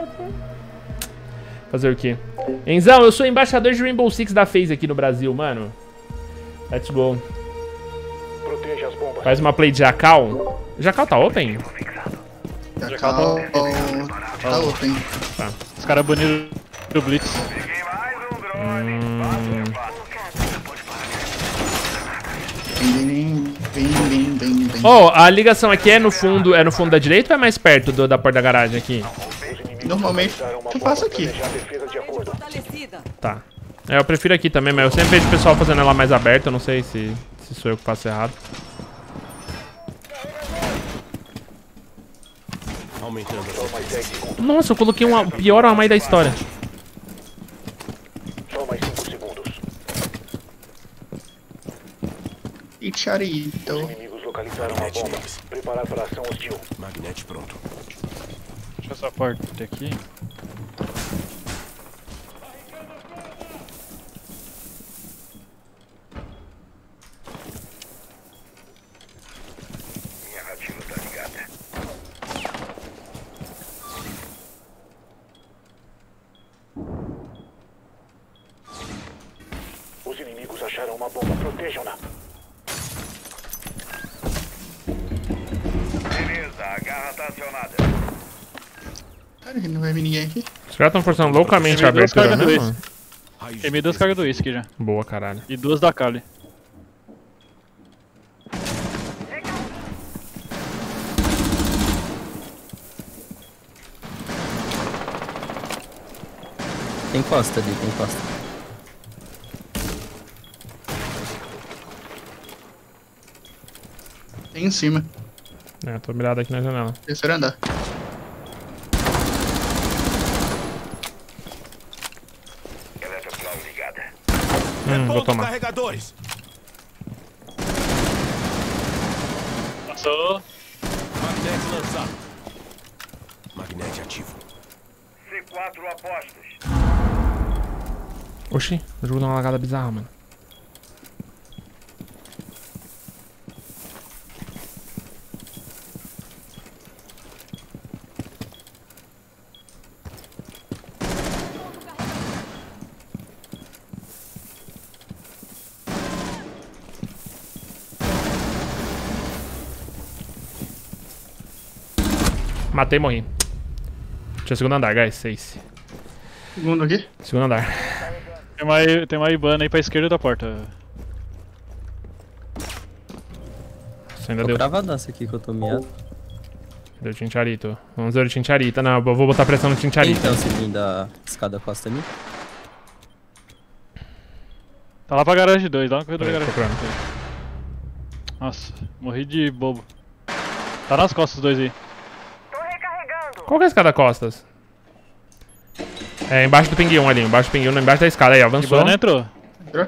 Fazer o quê? Enzão, eu sou embaixador de Rainbow Six da FaZe aqui no Brasil, mano. Let's go. Faz uma play de Jacal. Jacal tá open? Jacal tá open. Tá. Os caras baniram o Blitz. Bem. Oh, a ligação aqui é no fundo da direita ou é mais perto da porta da garagem aqui? Normalmente eu faço aqui. Tá. É, eu prefiro aqui também, mas eu sempre vejo o pessoal fazendo ela mais aberta, eu não sei se sou eu que faço errado. Nossa, eu coloquei o pior Amai da história. Só mais 5 segundos. E Charito. Os inimigos localizaram a bomba. Preparar para a ação hostil. Magnete pronto. Deixa essa porta aqui. Minha rativa tá ligada. Os inimigos acharam uma bomba. Protejam-na. Beleza, a garra tá acionada. Cara, não vai vir ninguém aqui. Os caras estão forçando loucamente a Tem duas abertura cargas do mesmo. Queimei 2 cargas do uísque já. Boa, caralho. E 2 da Kali. Tem costa ali, tem costa. Tem em cima. É, tô mirado aqui na janela. Terceiro andar. Eletroclau ligada. Vou tomar. Carregadores. Passou. Magnete lançado. Magnete ativo. C4 apostas. Oxi, o jogo dá uma lagada bizarra, mano. Matei e morri. Tinha segundo andar, guys. 6. Segundo aqui. Segundo andar. Tem uma Ibana aí pra esquerda da porta. Isso ainda Tô deu. travadaço aqui que eu tô miado. Deu Tincharito. Vamos ver o Tincharita. Não, eu vou botar pressão no Tincharita. Então, se vir da escada costa ali. Tá lá pra garagem 2, lá no corredor da Peraí, garagem 2. Nossa, morri de bobo. Tá nas costas os dois aí. Qual que é a escada costas? É, embaixo do Ping 1 ali. Embaixo do Ping 1, embaixo da escada. Aí, avançou. Ibana entrou. Entrou?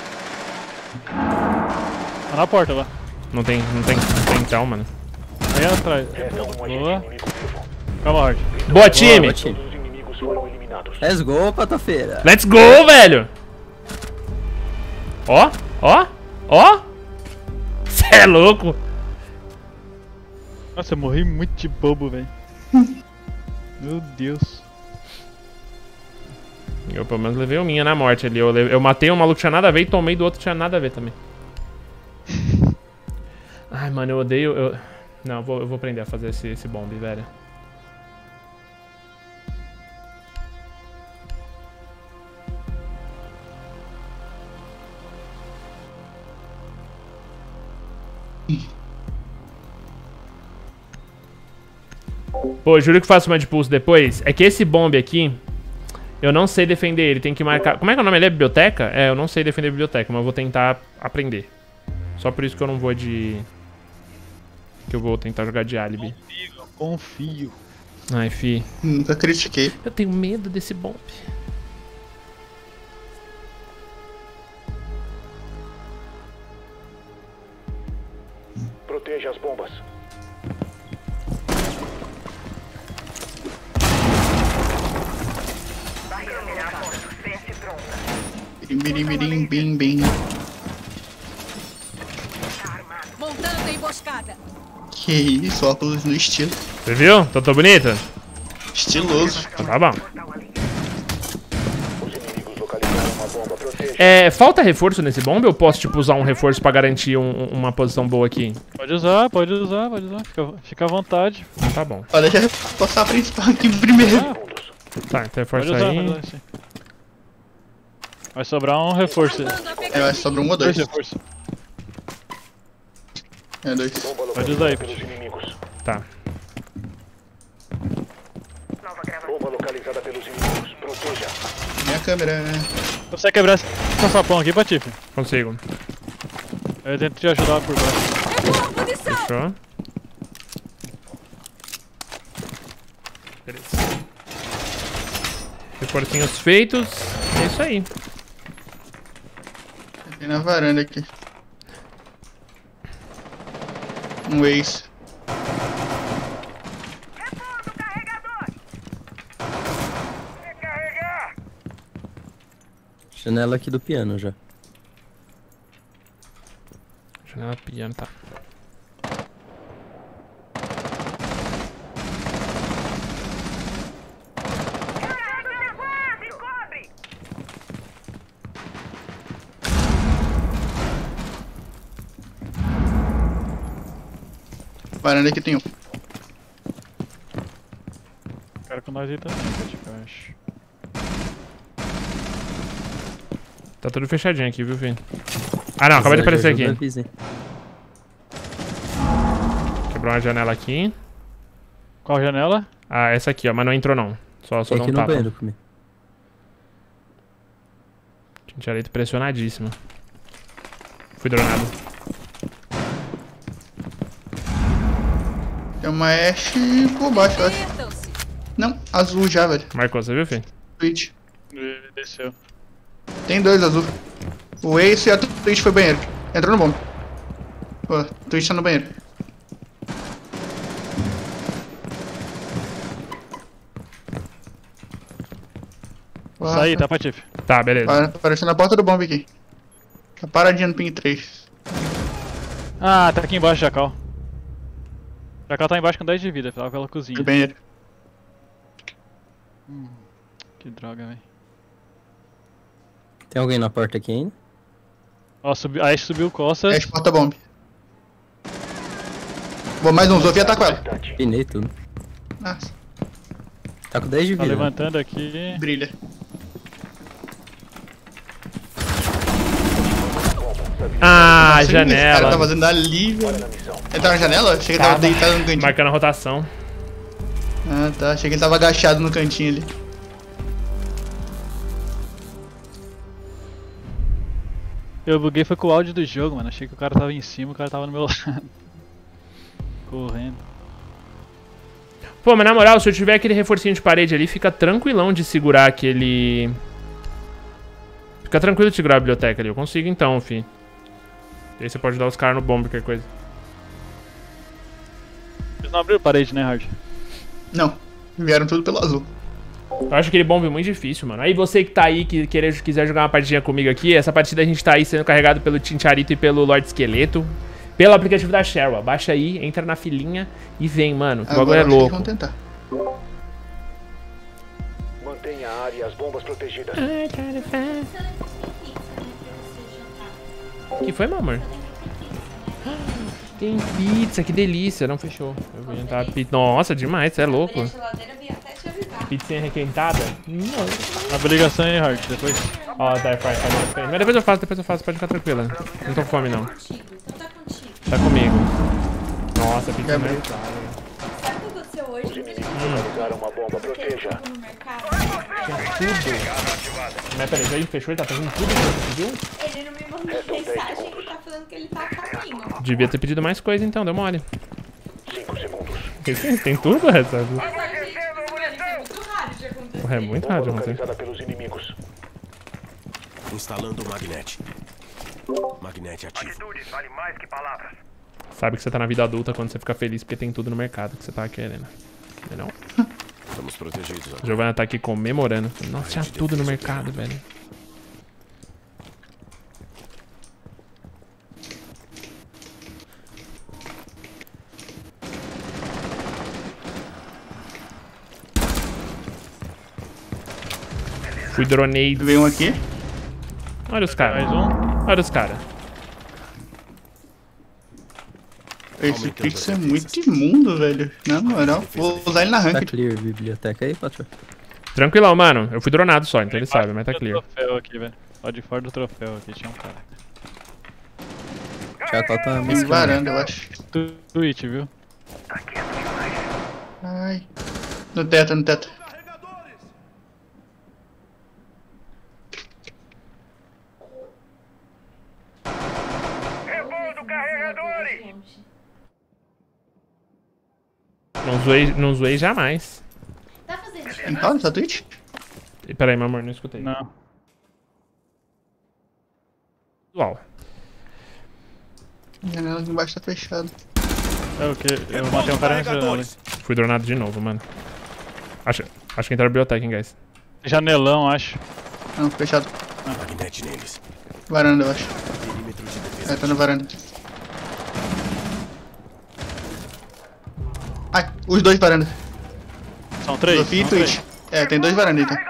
Tá na porta lá. Não tem então, mano. Aí atrás. Boa. Calma, Hard. Boa, time! Boa, time. Todos os inimigos foram eliminados. Let's go, patafeira. Let's go, velho! Ó, ó, ó! Cê é louco! Nossa, eu morri muito de bobo, velho. Meu Deus. Eu pelo menos levei o minha na morte ali. Eu matei um maluco que tinha nada a ver e tomei do outro que tinha nada a ver também. Ai, mano, eu odeio... Não, eu vou aprender a fazer esse bombe, velho. Pô, juro que faço uma de pulso depois. É que esse bombe aqui, eu não sei defender ele. Tem que marcar... Como é que é o nome? Ele é biblioteca? É, eu não sei defender biblioteca, mas eu vou tentar aprender. Só por isso que eu não vou de... Que eu vou tentar jogar de álibi. Confio. Ai, fi. Nunca critiquei. Eu tenho medo desse bombe. Proteja as bombas. Mirim, bim, bim. Montando a emboscada. Que isso, óculos no estilo. Você viu? Tô bonita? Estiloso. Então tá bom. Os inimigos localizaram uma bomba. Proteja. Falta reforço nesse bombe ou eu posso, tipo, usar um reforço pra garantir uma posição boa aqui? Pode usar, pode usar, pode usar. Fica à vontade. Então tá bom. Olha, já passar a principal aqui primeiro. Tá, então reforça Pode usar, aí. pode usar, sim. Vai sobrar um reforço. Eu acho que sobra um ou dois. Dois reforços. É, dois. Bomba Pode usar aí, localizada pelos inimigos. Tá. Bomba localizada pelos inimigos. Proteja. Minha câmera. Você quebrar esse sapão aqui, Patife? Consigo. Eu tento te ajudar por baixo. Fechou. Beleza. Reforcinhos feitos. É isso aí. Tem na varanda aqui. Um ace. Janela aqui do piano já. Janela piano, tá. Varanda aqui tem um. Cara com nós aí também, Patife, eu acho. Tá tudo fechadinho aqui, viu, filho? Ah, não, acabou de aparecer aqui. Quebrou uma janela aqui. Qual janela? Ah, essa aqui, ó, mas não entrou não. Só Tem dá aqui um no tapa. banheiro comigo. Tinha direito pressionadíssimo. Fui dronado. Tem uma Ash por baixo, eu acho. Não, azul já, velho. Marcou, você viu, filho? Twitch. Desceu. Tem dois azul. O Ace e a Twitch foi banheiro. Entrou no bomb. Pô, Twitch tá no banheiro. Saí, tá, Patife? Tá, beleza. Apareceu na porta do bomb aqui. Tá paradinha no ping 3. Ah, tá aqui embaixo, Jacal. Jacal tá embaixo com 10 de vida, pela cozinha. No banheiro. Que droga, velho. Tem alguém na porta aqui ainda? Ó, a Ash subiu costas. Ash porta bomb. Bom, mais um, Zofia tá com ela. Pinei tudo. Nossa, Tá com 10 de Tá vida. levantando aqui. brilha. Ah, Esse cara tá janela. fazendo ali, velho. Ele tá na janela? Achei que ele tava deitado no cantinho. Marcando a rotação. Ah, tá. Achei que ele tava agachado no cantinho ali. Eu buguei foi com o áudio do jogo, mano. Achei que o cara tava em cima, o cara tava no meu lado. Correndo. Pô, mas na moral, se eu tiver aquele reforcinho de parede ali, fica tranquilão de segurar aquele... Fica tranquilo de segurar a biblioteca ali. Eu consigo então, fi. E aí você pode dar os caras no bombe, qualquer coisa. Eles não abriram parede, né, Hard? Não. Vieram tudo pelo azul. Eu acho aquele bombe muito difícil, mano. Aí você que tá aí, que quiser jogar uma partidinha comigo aqui, essa partida a gente tá aí sendo carregado pelo Tincharito e pelo Lord Esqueleto. Pelo aplicativo da Cheryl. Baixa aí, entra na filinha e vem, mano. Que o bagulho é Agora eu acho que louco. vão tentar. Mantenha a área e as bombas protegidas. Que foi, meu amor? Tem pizza, que delícia. Não fechou. Eu vou jantar pizza. Nossa, demais, você é louco. Pizzinha requentada? Não. Abre ligação aí, Hard, depois. Ó, tá, faz. Mas depois eu faço, pode ficar tranquila. Não tô com fome, não. Tá comigo. Nossa, pizza Gabriel. mais clara. Sabe o que aconteceu hoje? Localizaram uma bomba. Proteja. No mercado. Tudo. Mas peraí, já fechou? Ele tá fazendo tudo que você pediu? Ele não me mandou mensagem e tá falando que ele tá a caminho. Devia ter pedido mais coisa então, deu mole. 5 segundos. Tem tudo, essa. Mas a gente, mano, isso é muito raro de acontecer. É muito Bomba raro, mas localizada pelos inimigos. Instalando o magnete. Magnete ativo. sabe que você tá na vida adulta quando você fica feliz porque tem tudo no mercado que você tava querendo. Entendeu? Estamos protegidos agora. Giovanna tá aqui comemorando. Nossa, tinha tudo no mercado, velho. Fui dronei. Veio um aqui. Olha os caras. Mais um. Olha os caras. Esse Pix é muito imundo, velho. Na moral, vou usar ele na Tá ranked. clear, biblioteca aí, patrão. Tranquilão, mano. Eu fui dronado só, então ele sabe, mas tá clear. Troféu aqui, velho. Ó, de fora do troféu aqui tinha um cara. Chacal tá Tem mesclando. varanda, eu acho. Twitch, viu? Ai. No teto, no teto. Não zoei jamais. Tá fazendo Tem diferença? pau nessa Twitch? Pera aí, meu amor, não escutei. Não. Uau. A janela aqui embaixo tá fechada. É o que? Eu matei um cara na janela. Fui dronado de novo, mano. Acho que entraram na biblioteca, hein, guys. Janelão, acho. Não, fechado. Magnete neles. Varanda, eu acho. Perímetro de defesa. É, tá na varanda. Ai, os dois varanda. São três? Sofia e São três. Twitch. É, tem dois varanda então.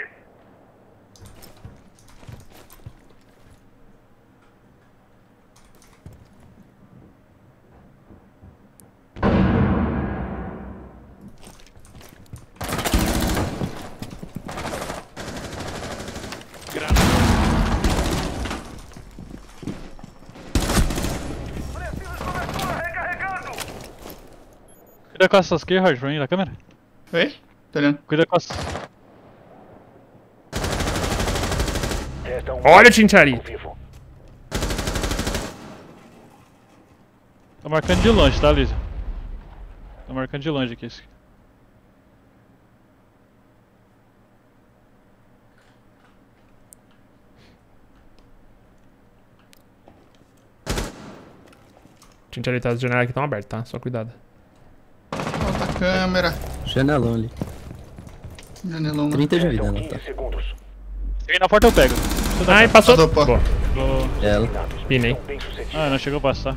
Cuida com essas keyhard pra mim, da câmera. Oi? Tá olhando. Cuida com as... Resta um Olha o Tinchari. vivo. Tô marcando de longe, tá, Lisa? Tô marcando de longe aqui. Esse. Tinchari tá, as janelas aqui estão abertas, tá? Só cuidado. Volta a câmera. Janelão ali. Janelão. 30 de vida, Restam ela tá. 15 segundos. Cheguei na porta, eu pego. Ai, passou. Passou, pô. Boa. Vou... Ela. Pinei. Estão bem sucedidos. Ah, não chegou a passar.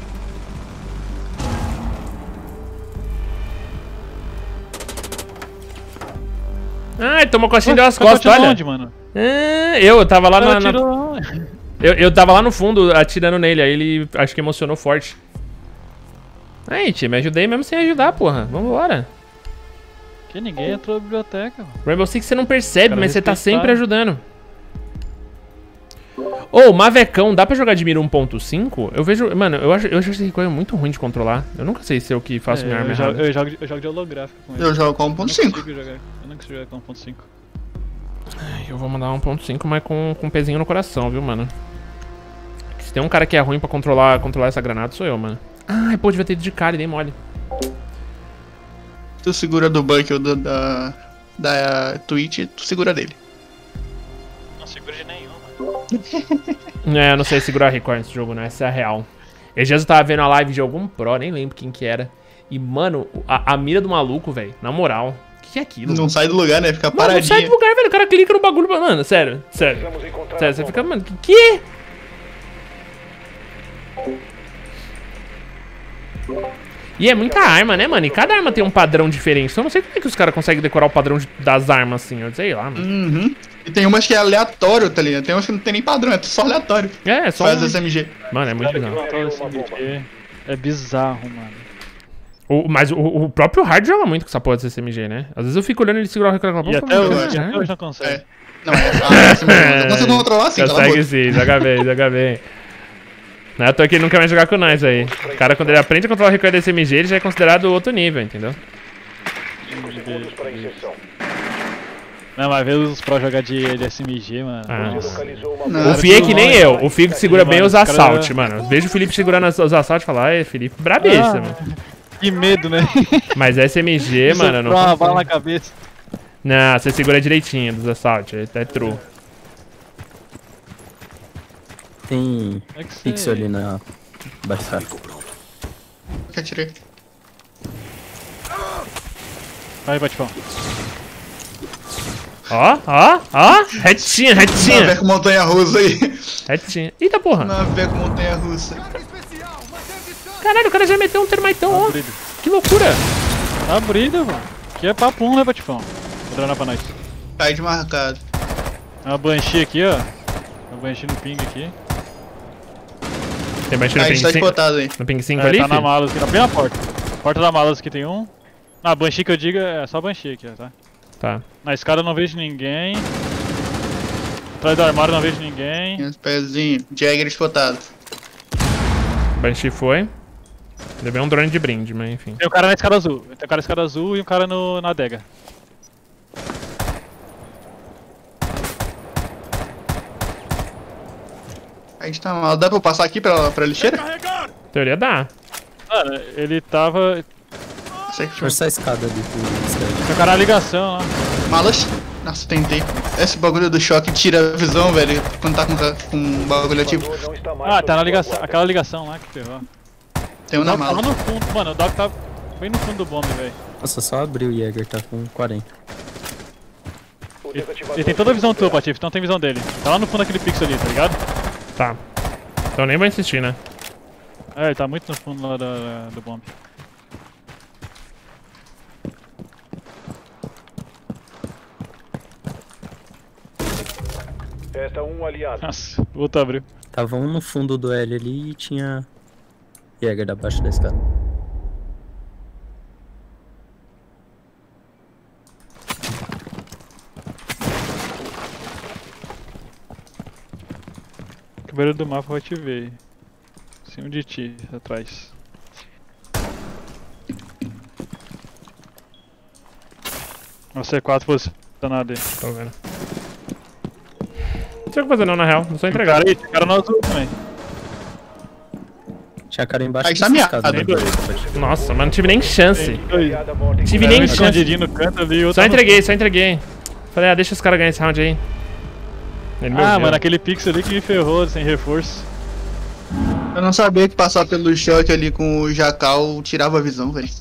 Ai, tomou coxinha e deu as Ficou costas, atirando olha. onde, mano? Eu tava lá Ela na... atirou... Eu tava lá no fundo atirando nele, aí ele acho que emocionou forte. Aí, tia, me ajudei mesmo sem ajudar, porra. Vambora. Que ninguém entrou na biblioteca, mano. Rainbow Six você não percebe, Cara, mas você tá respeitar. sempre ajudando. Ô, Mavecão, dá pra jogar de mira 1.5? Eu vejo... Mano, eu acho esse coisa muito ruim de controlar. Eu nunca sei se eu que faço minha arma errada. eu jogo de holográfico com ele. Eu jogo com Eu não 1.5. consigo jogar. Eu não consigo jogar com 1.5. Eu vou mandar 1.5, mas com um pezinho no coração, viu, mano? Se tem um cara que é ruim pra controlar essa granada, sou eu, mano. Ai, pô, devia ter ido de cara e dei mole. Tu segura do Buck ou da Twitch, tu segura dele. Não segura de nenhum, mano. É, eu não sei segurar record nesse jogo, não. Essa é a real. Esses dias eu tava vendo a live de algum pro, nem lembro quem que era. E, mano, a mira do maluco, velho, na moral, o que é aquilo? Não sai do lugar, né? Fica Mano, não sai paradinha. do lugar, velho. O cara clica no bagulho, mano. Sério, sério. Precisamos encontrar Sério, a você bomba. fica, mano, que? E é muita arma, né, mano? E cada arma tem um padrão diferente. Então eu não sei como é que os caras conseguem decorar o padrão das armas assim. Eu sei lá, mano. Uhum. E tem umas que é aleatório, tá ligado? Tem umas que não tem nem padrão, é só aleatório. É só. Faz SMG. Mano, é muito Cara, que bizarro. controla esse MG é bizarro, mano. Mas o próprio Hard joga muito com essa porra desse SMG, né? Às vezes eu fico olhando ele segurar o recorde E até hoje não consegue. É. Não, é SMG. Eu consigo controlar assim, cala a Consegue boca. sim, joga bem, joga bem. Não é à toa que ele nunca vai jogar com nós aí. O cara, quando ele aprende a controlar o recorde desse SMG, ele já é considerado outro nível, entendeu? 5 segundos para inserção. Não, mas ver os pro jogar de SMG, mano. Ah. Nossa. Localizou uma Não. bomba. O Fih é que nem eu. O Fih que segura bem os Mano, os cara- assaltos, mano. Eu vejo o Felipe segurando os assaltos e falo, ai, Felipe, brabeza, mano. Que medo, né? Mas SMG, mano, eu não Uma bala consigo. na cabeça. Não, você segura direitinho dos assaltos, é true. Tem É que você... pixel ali na baixada. Que atirei. Vai, Batifão. Ó, retinha, retinha, Naveco montanha russa aí. retinha. Eita porra. Naveco montanha russa. Caralho, o cara já meteu um termitão, ó. Abrido. Que loucura. Abrido, mano. Aqui é papum, né, Batifão? Vou dronar pra nós. Cai de marcado. Uma Banshee aqui, ó. Uma Banshee no ping aqui. Tem Banshee no A ping gente tá 5? spotado aí. No ping 5 É, ali, tá na filho? malas aqui, bem na porta. Porta da malas aqui tem um. Na Banshee que eu digo é só Banshee aqui, ó, tá? Tá. Na escada eu não vejo ninguém. Atrás do armário eu não vejo ninguém. Tem uns pezinhos. Jagger spotado. Banshee foi. Levei um drone de brinde, mas enfim. Tem um cara na escada azul. Tem um cara na escada azul e um cara na adega. A gente tá mal. Dá pra eu passar aqui pra lixeira? Teoria dá. Mano, ele tava. Sei que Força a escada ali pro esquerdo. Tem um cara na ligação lá. Malas. Nossa, tentei. Esse bagulho do choque tira a visão, velho. Quando tá com um bagulho ativo. O não está mais Ah, sob tá na sua ligação. guarda. Aquela ligação lá que ferrou. Tem um O na Doc tá lá mala. no fundo, mano. O Doc tá bem no fundo do bombe, velho. Nossa, só abriu o Jäger, tá com 40. O Ele desativador tem toda a visão foi tua, liberado. Patife, então não tem visão dele. Tá lá no fundo daquele pixel ali, tá ligado? Tá. Então nem vou insistir, né? É, ele tá muito no fundo lá do bombe. Resta um aliado. Nossa, o outro abriu. Tava um no fundo do L ali e tinha Jäger abaixo da escada. Câmera do mapa vai te ver. Em cima de ti, atrás. Uma C4 posicionado aí. Tô vendo. Não sei o que fazer não, na real. Vou só entregar. Cara aí, tem cara no azul também. Tinha cara embaixo Aí tá dessa miado. escada. Tem dois. Nossa, mas não tive nem chance. Tem dois. Aliada morta em Tive Um nem chance. escondidinho no canto ali, outro Só no entreguei, só entreguei. Falei, ah, deixa os caras ganhar esse round aí. Ele me Ah, ouviu. mano, aquele pixel ali que me ferrou sem reforço. Eu não sabia que passar pelo choque ali com o Jacal tirava a visão, velho.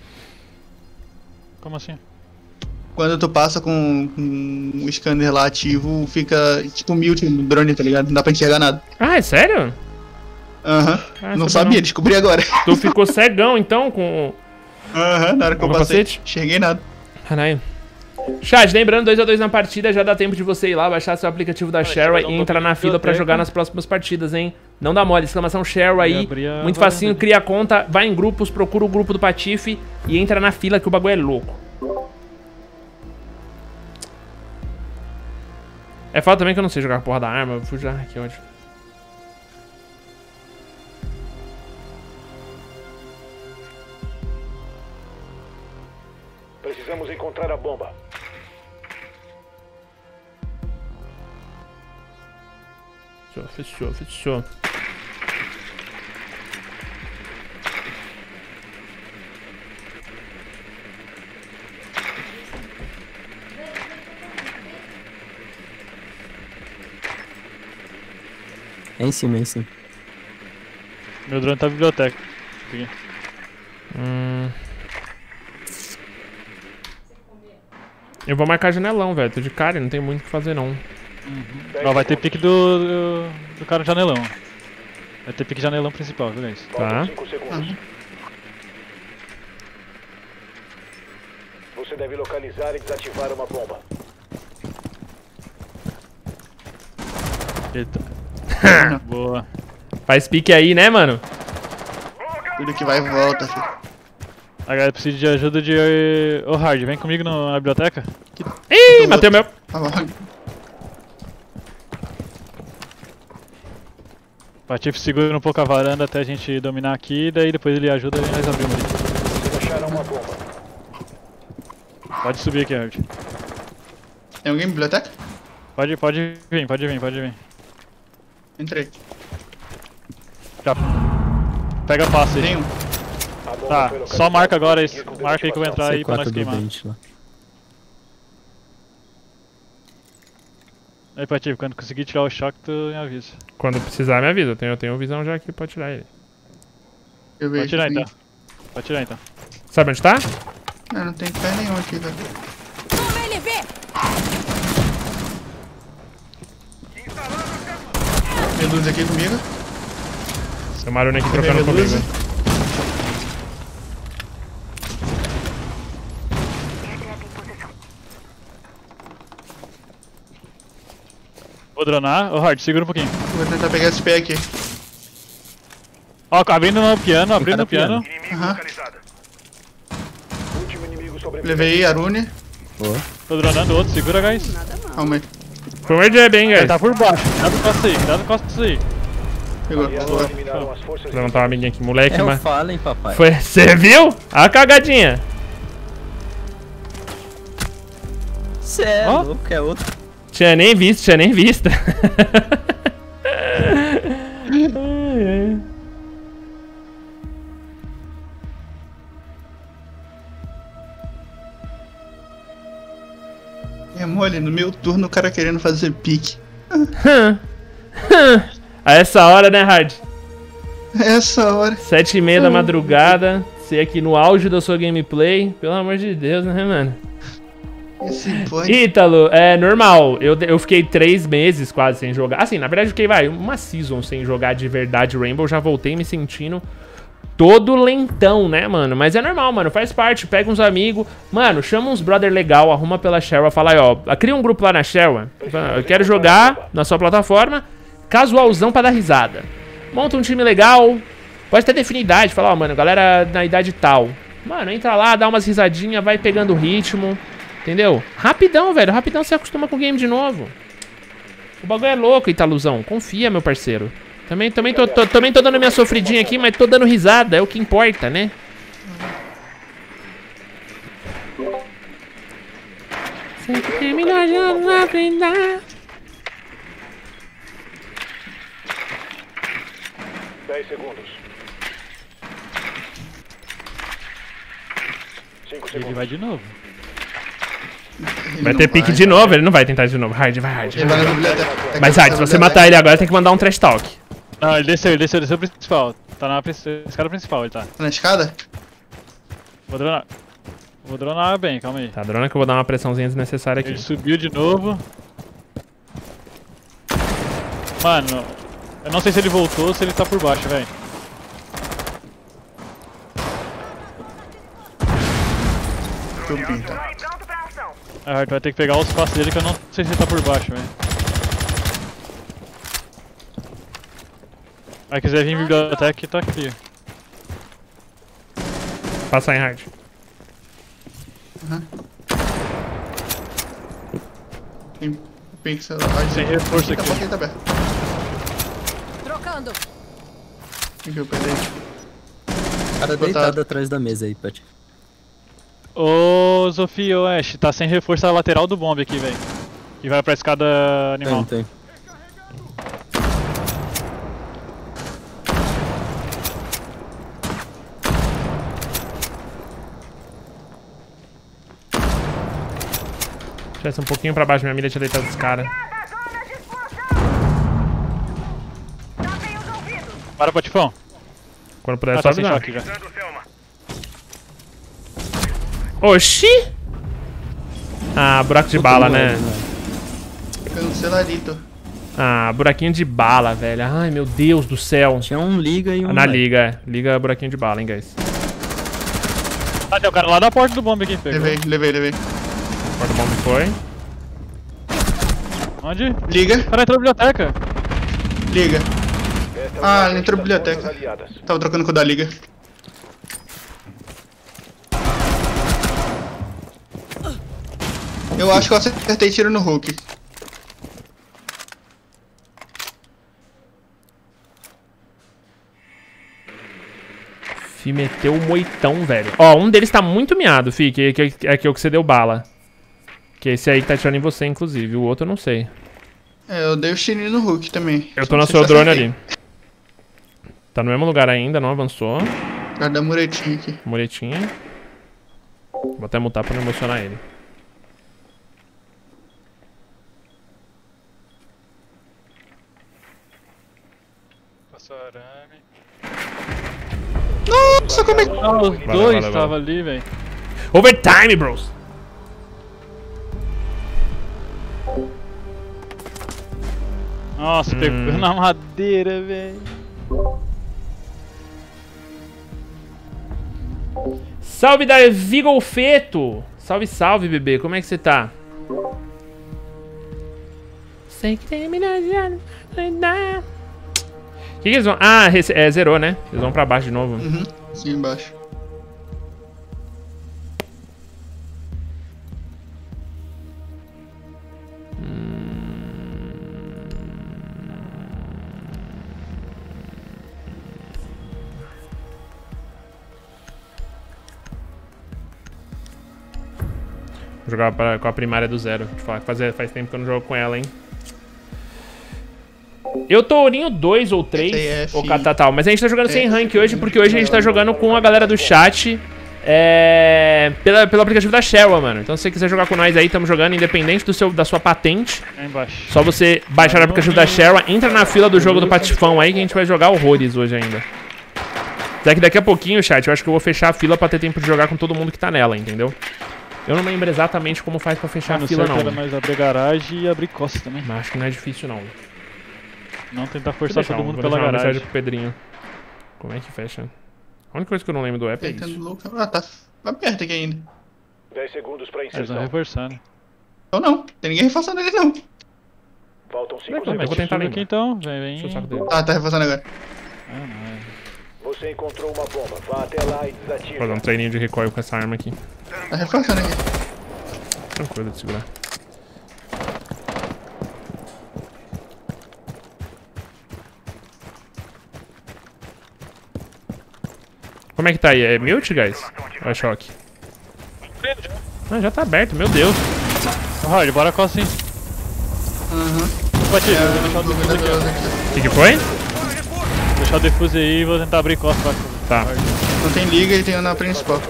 Como assim? Quando tu passa com o scanner lá ativo, fica tipo mute no drone, tá ligado? Não dá pra enxergar nada. Ah, é sério? Aham. Ah, Não sabia sabia, descobri agora. Tu ficou cegão então com. Aham, na hora que eu Com o passei, capacete? enxerguei nada. Caralho. Chat, lembrando, 2x2 na partida, já dá tempo de você ir lá, baixar seu aplicativo da Shareway e entrar na fila pra jogar nas próximas partidas, hein? Não dá mole, exclamação Shareway aí, abrir a muito varanda facinho, ali. cria a conta, vai em grupos, procura o grupo do Patife e entra na fila que o bagulho é louco. É foda também que eu não sei jogar a porra da arma, eu fui já, que ódio. Precisamos encontrar a bomba. Fechou, fechou. É em cima, é em cima. Meu drone tá na biblioteca. Aqui. Eu vou marcar janelão, velho. Tô de cara, não tem muito o que fazer não. Ó, vai ter pique do cara no janelão. Vai ter pique janelão principal, viu, guys? Tá. 5 segundos. Você deve localizar e desativar uma bomba. Eita. Boa. Faz pique aí, né, mano? Tudo que vai e volta, filho. A galera precisa de ajuda de... Ô, Hard, vem comigo na biblioteca. Ih, matei o meu. Tá bom. Patife segura um pouco a varanda até a gente dominar aqui, daí depois ele ajuda e nós abrimos ali. Vocês acharam uma bomba. Pode subir aqui, Hard. Tem alguém na biblioteca? Pode vir. Entrei. Já. Pega a passe aí. Tem um. A bomba Tá, foi só localizada. marca agora, Seguir com marca aí que eu vou entrar aí pra C4 nós do queimar. Bent lá. Aí, Patife, quando conseguir tirar o choque, tu me avisa. Quando precisar, me avisa. Eu tenho visão já aqui pra tirar ele. Eu vejo. Pode tirar sim. então. Pode tirar então. Sabe onde tá? Ah, não tem pé nenhum aqui, velho. Tem luz aqui comigo. Tem o Marone aqui Tem trocando luz. comigo. Vou dronar. Ô, Hard, segura um pouquinho. Vou tentar pegar esse pé aqui. Ó, abrindo no piano, abrindo no piano. Inimigo Aham. localizado. Último inimigo sobrevivente. Levei Arune. Boa. Tô dronando outro, segura, guys. Calma aí. Foi um jab, hein, guys. Ele tá por baixo. Cuidado com costa aí, cuidado com costa aí. Pegou. Aliados Boa. eliminaram as forças Vou levantar uma amiguinha aqui, moleque, É o mas... Fallen, papai. Foi... Você viu? A cagadinha. Cê é Ó. louco, é outro. Tinha nem visto, tinha nem visto. É mole, no meu turno o cara querendo fazer pique. A essa hora, né, Hard? Essa hora. 7h30 da madrugada. Você aqui no auge da sua gameplay. Pelo amor de Deus, né, mano? Esse pode. Ítalo, é normal. Eu fiquei 3 meses quase sem jogar. Assim, na verdade, eu fiquei, uma season sem jogar de verdade Rainbow. Já voltei me sentindo todo lentão, né, mano? Mas é normal, mano. Faz parte. Pega uns amigos. Mano, chama uns brother legal. Arruma pela Sherwa. Fala aí, ó. Cria um grupo lá na Sherwa. Eu quero jogar na sua plataforma. Casualzão pra dar risada. Monta um time legal. Pode até definir idade. Fala, ó, mano, galera na idade tal. Mano, entra lá, dá umas risadinhas. Vai pegando o ritmo. Entendeu? Rapidão, velho. Rapidão você acostuma com o game de novo. O bagulho é louco, Italuzão. Confia, meu parceiro. Também tô dando minha sofridinha aqui, mas tô dando risada. É o que importa, né? Sempre melhor já aprender. 10 segundos. 5 Ele segundos. vai de novo. Vai ter pique de novo, ele não vai tentar de novo. Hard, vai, Hard. Ele vai na biblioteca. Mas, Hard, se você matar ele agora, tem que mandar um trash talk. Não, ele desceu o principal. Tá na escada principal, ele tá. Tá na escada? Vou dronar. Vou dronar bem, calma aí. Tá, drona que eu vou dar uma pressãozinha desnecessária aqui. Ele subiu de novo. Mano, eu não sei se ele voltou ou se ele tá por baixo, velho. Tupim, tá. Ah, tu vai ter que pegar os passos dele que eu não sei se ele tá por baixo, velho. Aí quiser vir em biblioteca, tá aqui. Passa em Hard. Tem pixel. Sem reforço Tá aqui. aberto, tá aberto. Trocando. Aqui, eu perdi. Cara deitado atrás da mesa aí, Pat. Ô, Zofia, ô Ash, tá sem reforço a lateral do bombe aqui, velho. E vai pra escada animal. Tem. Se tivesse um pouquinho pra baixo, minha mira tinha deitado esse cara. Para, Patifão. Quando puder, Ah, tá sobe sem não. choque já. Oxi! Ah, buraco de bala, né? Cancelarito. Ah, buraquinho de bala, velho. Ai, meu Deus do céu. Tinha um liga e um... Na liga, é. Liga buraquinho de bala, hein, guys. Ah, tem o cara lá da porta do bombe aqui, pegou. Levei. Porta bomb foi. Onde? Liga, O cara entrou na biblioteca. liga. Esta é Ah, uma ele entrou das na biblioteca. forças aliadas. Tava trocando com o da liga. Eu acho que eu acertei tiro no Hulk. Fi meteu o moitão, velho. Ó, um deles tá muito miado, Fi, que é o que você deu bala. Que é esse aí que tá atirando em você, inclusive. O outro eu não sei. É, eu dei o tirinho no Hulk também. Eu tô Não no sei seu se drone acertei. ali. Tá no mesmo lugar ainda, não avançou. Cara da muretinha aqui. Muretinha. Vou até mutar pra não emocionar ele. Passou arame. Nossa, como é que... Ah, os Valeu, dois valeu, estavam valeu. ali, velho. Overtime, bros! Nossa, pegou na madeira, velho. Salve, Davi Golfeto! Salve, salve, bebê. Como é que você tá? sei que termina de... O que eles vão... Ah, zerou, né? Eles vão pra baixo de novo. Uhum. Sim, embaixo. Vou jogar com a primária do zero. Deixa eu falar que faz tempo que eu não jogo com ela, hein? Eu tô Ourinho 2 ou 3, ou Catatal, mas a gente tá jogando sem rank hoje, porque hoje a gente tá jogando com a galera do chat pelo aplicativo da Sherwa, mano. Então se você quiser jogar com nós aí, tamo jogando independente da sua patente. Só você baixar o aplicativo da Sherwa, entra na fila do jogo do Patifão aí que a gente vai jogar horrores hoje ainda. Até que daqui a pouquinho, chat, eu acho que eu vou fechar a fila pra ter tempo de jogar com todo mundo que tá nela, entendeu? Eu não lembro exatamente como faz pra fechar a fila, não. Era mais abrir garagem e abrir costa também. Mas acho que não é difícil, não. Não tentar forçar todo mundo pela garagem. Mensagem pro Pedrinho. Como é que fecha? A única coisa que eu não lembro do app é isso. Ah, tá perto aqui ainda. 10 segundos pra Eles vão inserção. reforçando. Então não, tem ninguém reforçando ele não. Faltam 5 Eu segundos. vou tentar lembrar. aqui então, vem. Deixa eu saco dele. Ah, tá reforçando agora. Ah, não é. Você encontrou uma bomba. Vá até lá e desative. Vou dar um treininho de recoil com essa arma aqui. Tá reforçando aqui. Tranquilo de segurar. Como é que tá aí? É mute, guys? Ou é choque? Ah, já tá aberto, meu Deus. Hard, bora com assim. Aham. Bati, vou deixar o defuse aqui. O que foi? Vou deixar o defuse aí e vou tentar abrir costa pra Tá. Não tem liga e tem um na principal.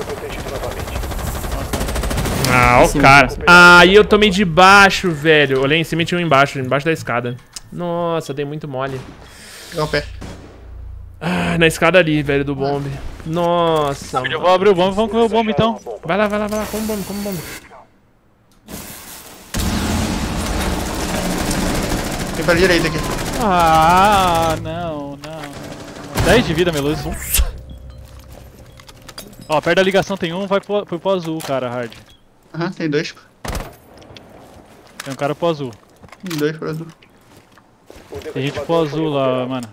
Ah, ó o cara. Ah, e eu tomei de baixo, velho. Olhei em cima e tinha um embaixo da escada. Nossa, dei muito mole. Dá o pé. Ah, na escada ali, velho, do bombe. Nossa. Eu vou abrir o bombe, vamos comer o bombe então. Vai lá. Como bombe. Tem pra direita aqui. Ah, não. 10 de vida, Meluz. Ó, perto da ligação tem um, foi pro azul, cara, hard. Aham, tem dois. Tem um cara pro azul. Tem dois pro azul. Tem gente pro azul lá, mano.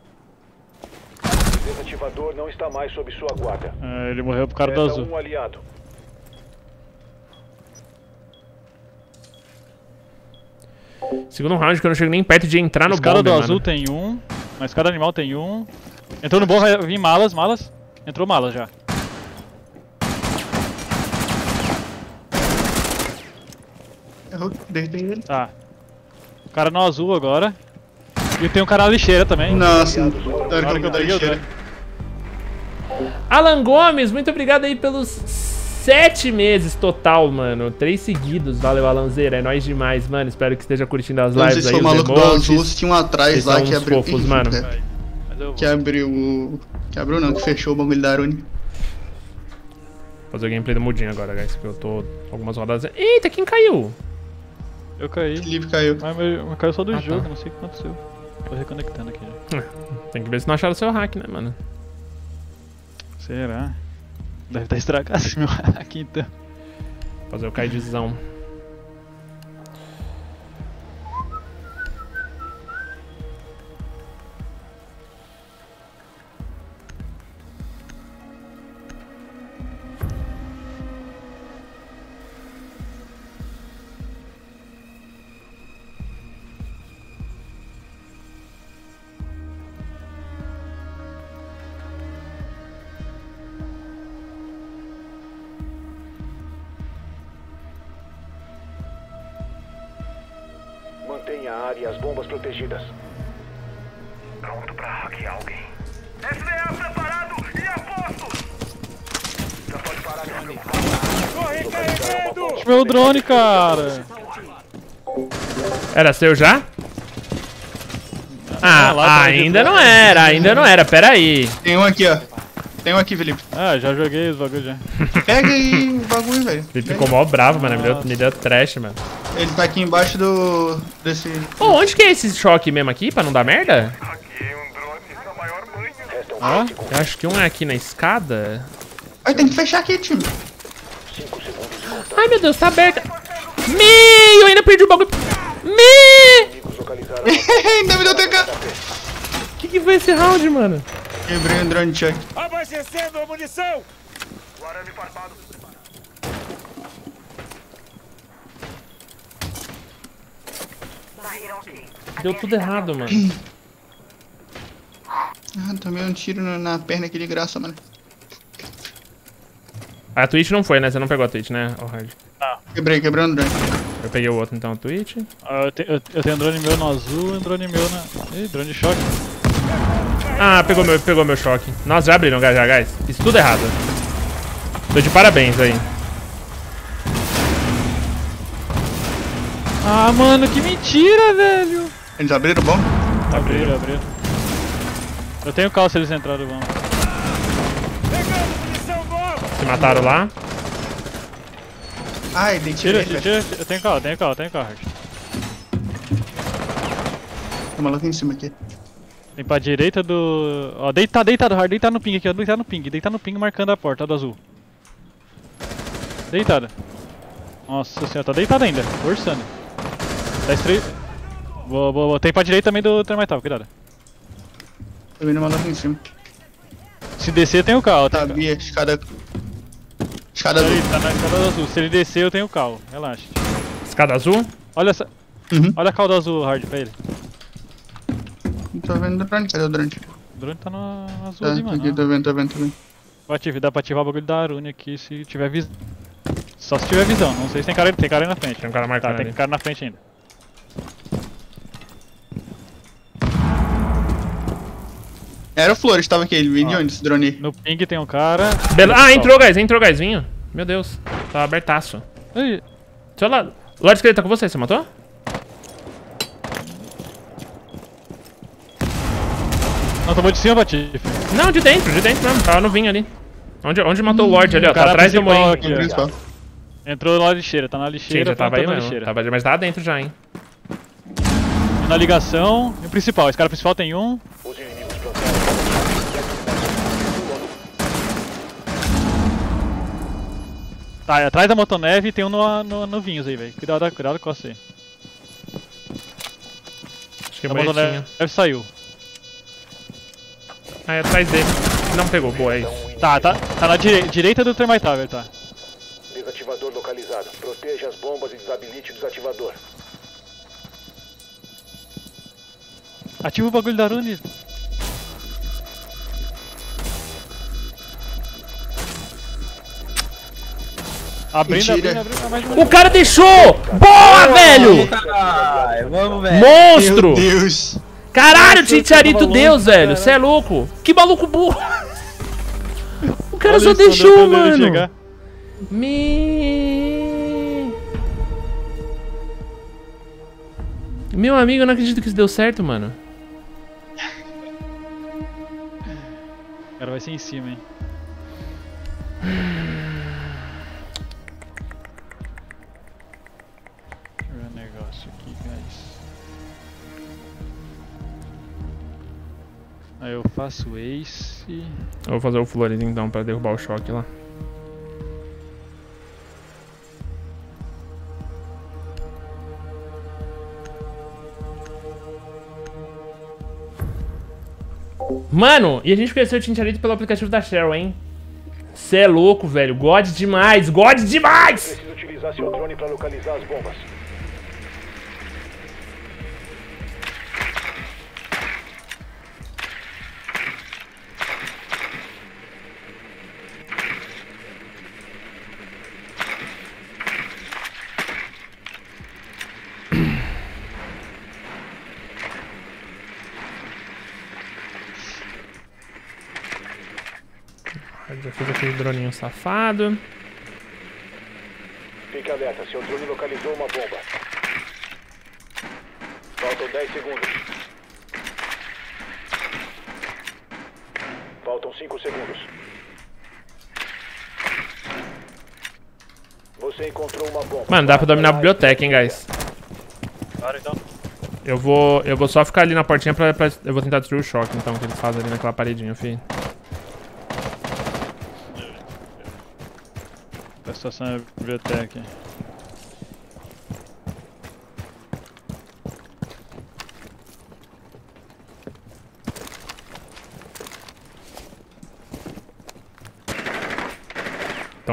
O desativador não está mais sob sua guarda. É, ele morreu pro cara do azul. Um aliado. Segundo round que eu não chego nem perto de entrar no bombe, escada do mano. azul tem um. Na escada animal tem um. Entrou no bom, vai vir malas. Entrou malas já. Errou, derrubei ele. Tá. O cara no azul agora. E tem um cara na lixeira também. Nossa, Na na hora que eu peguei, eu dei. Alan Gomes, muito obrigado aí pelos 7 meses total, mano. 3 seguidos. Valeu, Alanzeira. É nóis demais, mano. Espero que esteja curtindo as não sei lives se aí, foi o os maluco do emotes. azul, se tinha um atrás Vocês lá são que uns abriu. fofos, mano. Mas eu Que abriu o. Que abriu não, que fechou o bagulho da Arune. Vou fazer o gameplay do mudinho agora, guys. Porque eu tô algumas rodadas. Eita, quem caiu? Eu caí. Felipe caiu. Mas eu caiu só do Ah, jogo, tá. não sei o que aconteceu. Tô reconectando aqui já. Tem que ver se não acharam o seu hack, né, mano? Será? Deve estar estragado esse meu hack então. Fazer o kaidzão. Mantenha a área e as bombas protegidas. Pronto pra hackear alguém. SDA preparado e aposto! Já pode parar de se Meu drone, cara! Era seu já? lá tá ainda não era, pera aí. Tem um aqui, ó. Tem um aqui, Felipe. Ah, já joguei os bagulhos já. Pega aí o bagulho, velho. Ele ficou mó bravo, mano. Me deu trash, mano. Ele tá aqui embaixo do. Desse. Ô, onde que é esse choque mesmo aqui, pra não dar merda? Hackeei um drone na maior manha. Restam Ah? Eu acho que um é aqui na escada. Ai, tem que fechar aqui, time. 5 segundos de contato. Ai, meu Deus, tá aberta. Eu ainda perdi o bagulho. round, mano. Quebrei o drone check. Abastecendo a munição! O arame farpado. Deu tudo errado, mano. Ah, tomei um tiro na perna aqui de graça, mano. A Twitch não foi, né? Você não pegou a Twitch, né, Hard? Quebrei o drone. Eu peguei o outro, então, a Twitch. Eu tenho um drone meu no azul e um drone meu na... Ih, drone de choque. Ah, pegou meu choque. Nossa, já abriram, guys. Fiz tudo errado. Tô de parabéns aí. Ah, mano, que mentira, velho. Eles abriram o bom? Abriram. Eu tenho cal se eles entraram, vamos. Pegando munição nova! Se mataram lá. Ai, dei tiro. Tira. Eu tenho cal, Hard. Tem um maluco em cima aqui. Vem pra direita do... Ó, deitado, Hard. Deitado no ping aqui, ó. Deitado no ping, marcando a porta, do azul. Deitado. Nossa senhora, tá deitado ainda. Forçando. Tá estreito. Boa. Tem pra direita também do Termital, cuidado. Tô vendo um maluco em cima. Se descer, eu tenho cal. Tá, Bia, escada azul. Aí, tá na escada azul. Se ele descer, eu tenho cal. Relaxa. Escada azul. Olha essa... Uhum. Olha a cal do azul, Hard, pra ele. Não tô vendo o drone. Cadê o drone? O drone tá no azul Tá, ali, mano. aqui, tô vendo. Dá pra ativar o bagulho da Arune aqui se tiver visão. Só se tiver visão, não sei se tem cara aí na frente. Tem um cara marcando Tá, tem ali. cara na frente ainda. Era o Flores, tava aqui. Ele veio de onde esse drone aí? No ping tem um cara. Ah, entrou, guys. Vinho. Meu Deus. Tá abertaço. Aí, Seu lado. Lorde Esqueleto tá com você matou? não, tomou de cima, Patife. Não, de dentro mesmo. Tava no vinho ali. Onde matou o Lorde ali, ó. Tá cara atrás do principal moinho. aqui, ó. Principal. Entrou na lixeira, tá na Sim, lixeira. já tava aí plantando na mesmo. lixeira. Mas tá dentro já, hein. Na ligação. E o principal, esse cara principal tem um. Os inimigos plantaram. Tá, atrás da motoneve e tem um no Vinhos aí, velho. Cuidado com você. Acho que é A bonitinho. motoneve saiu. Ah, é atrás dele. Não pegou, boa, é isso. Tá na direita do Termite, tá. Desativador localizado. Proteja as bombas e desabilite o desativador. Ativa o bagulho da Rune. Abrindo, mais uma. O cara deixou! Boa, velho! Caralho, vamos, velho. Monstro! Meu Deus. Caralho, Nossa, Titiarito tava Deus, longe, velho. cara. Você é louco. Que maluco burro. O cara Olha só isso, não deu deixou, tempo dele mano. chegar. Meu amigo, eu não acredito que isso deu certo, mano. O cara vai ser em cima, hein. Deixa eu ver um negócio aqui, guys. Aí eu faço ace. Eu vou fazer o Flores então pra derrubar o choque lá. Mano, e a gente conheceu o Titiarito pelo aplicativo da Cheryl, hein? Cê é louco, velho. God demais, God demais! Precisa utilizar seu drone para localizar as bombas. Já fiz aquele droninho safado. Fique alerta, seu drone localizou uma bomba. Faltam 10 segundos. Faltam 5 segundos. Você encontrou uma bomba. Mano, dá pra dominar a biblioteca, hein, guys. Claro, então. Eu vou só ficar ali na portinha pra eu vou tentar destruir o choque, então, que eles fazem ali naquela paredinha, fi. Presta atenção na biblioteca.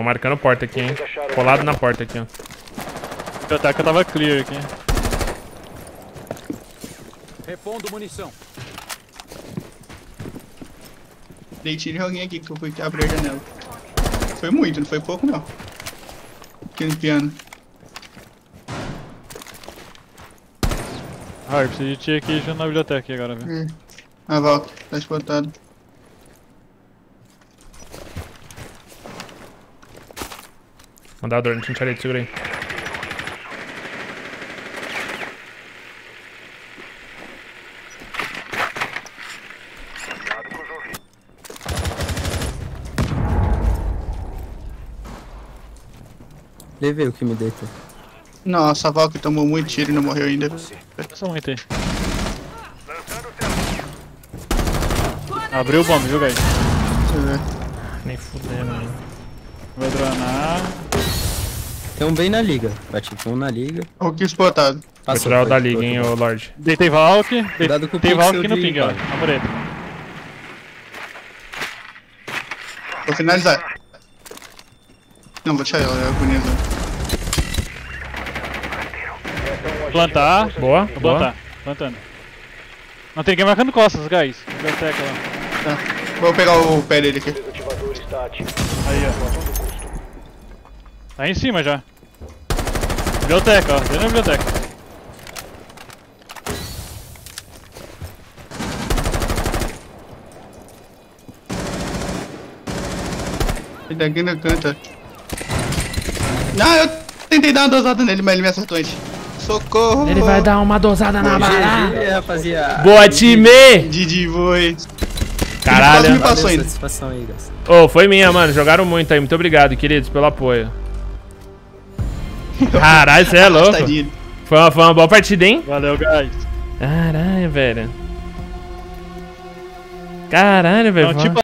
Tão marcando porta aqui, hein. Colado na porta aqui, ó. O ataque tava clear aqui. Repondo munição. Dei tiro em alguém aqui que eu fui abrir a janela. Foi muito, não foi pouco não. Aqui no piano. Harp, preciso de ti aqui junto na biblioteca agora, velho. Ah, volta, tá explotado. Mandador, não tinha charete, segura aí. Levei o que me deitou. Nossa, a Valkyrie tomou muito tiro e não morreu ainda. Passa muito aí. Abriu o bomb, viu, guys? Deixa eu ver. Nem fudendo, mano. Vou dronar. Tem um bem na liga. Bati com um na liga. O que explotado. Vou tirar o da liga, hein, ô Lorde. Deitei Valk. Cuidado com o Deitei Valk pixel aqui no de ping, ó. bala. Na mureta. Vou finalizar. Não, vou deixar ela, é bonita. Plantar. Boa, Vou boa. plantar. Plantando. Não tem ninguém marcando costas, guys. Biblioteca lá. Tá. Vou pegar o pé dele aqui. Desativador está ativo. Aí, ó. Tá em cima já. Biblioteca, ó. Dentro da biblioteca. Ele daqui no canto. Não, eu tentei dar uma dosada nele, mas ele me acertou antes. Socorro! Ele vai dar uma dosada na barata. GG, rapaziada. Boa, time! Didi foi. Caralho. Ele passou Valeu, ainda. satisfação aí, guys. Ô, foi minha, mano. Jogaram muito aí. Muito obrigado, queridos, pelo apoio. Caralho, você é louco. Tadinho. Foi uma boa partida, hein? Valeu, guys. Caralho, velho. Caralho, velho. Não, tipo